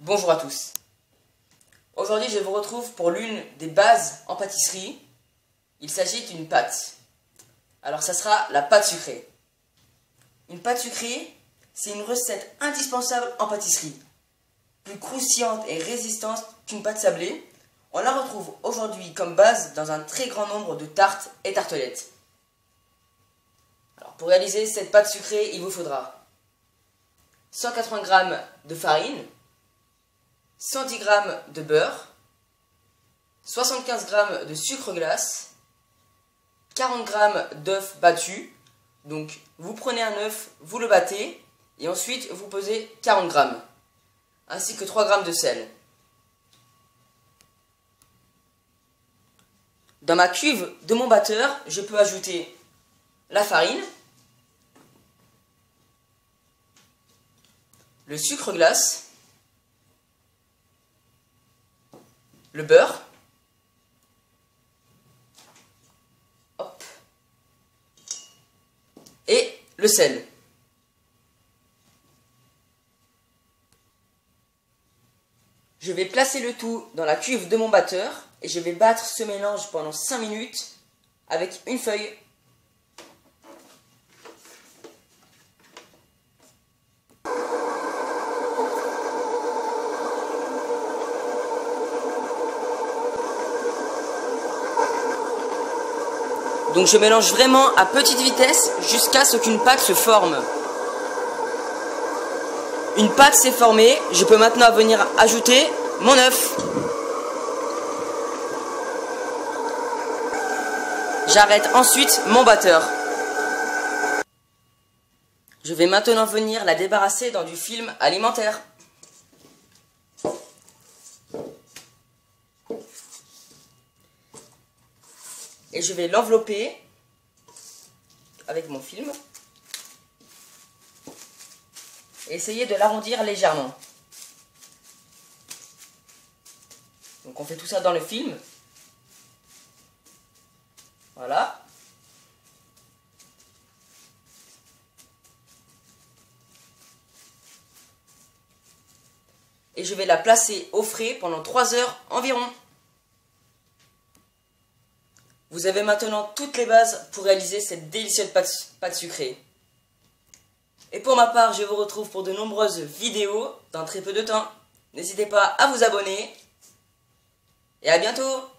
Bonjour à tous. Aujourd'hui, je vous retrouve pour l'une des bases en pâtisserie. Il s'agit d'une pâte. Alors, ça sera la pâte sucrée. Une pâte sucrée, c'est une recette indispensable en pâtisserie. Plus croustillante et résistante qu'une pâte sablée, on la retrouve aujourd'hui comme base dans un très grand nombre de tartes et tartelettes. Alors, pour réaliser cette pâte sucrée, il vous faudra 180 g de farine, 110 g de beurre, 75 g de sucre glace, 40 g d'œuf battu. Donc vous prenez un œuf, vous le battez et ensuite vous pesez 40 g, ainsi que 3 g de sel. Dans ma cuve de mon batteur, je peux ajouter la farine, le sucre glace, le beurre, hop, et le sel. Je vais placer le tout dans la cuve de mon batteur et je vais battre ce mélange pendant 5 minutes avec une feuille. Donc je mélange vraiment à petite vitesse jusqu'à ce qu'une pâte se forme. Une pâte s'est formée, je peux maintenant venir ajouter mon œuf. J'arrête ensuite mon batteur. Je vais maintenant venir la débarrasser dans du film alimentaire. Et je vais l'envelopper avec mon film. Et essayer de l'arrondir légèrement. Donc on fait tout ça dans le film. Voilà. Et je vais la placer au frais pendant 3 heures environ. Vous avez maintenant toutes les bases pour réaliser cette délicieuse pâte sucrée. Et pour ma part, je vous retrouve pour de nombreuses vidéos dans très peu de temps. N'hésitez pas à vous abonner. Et à bientôt!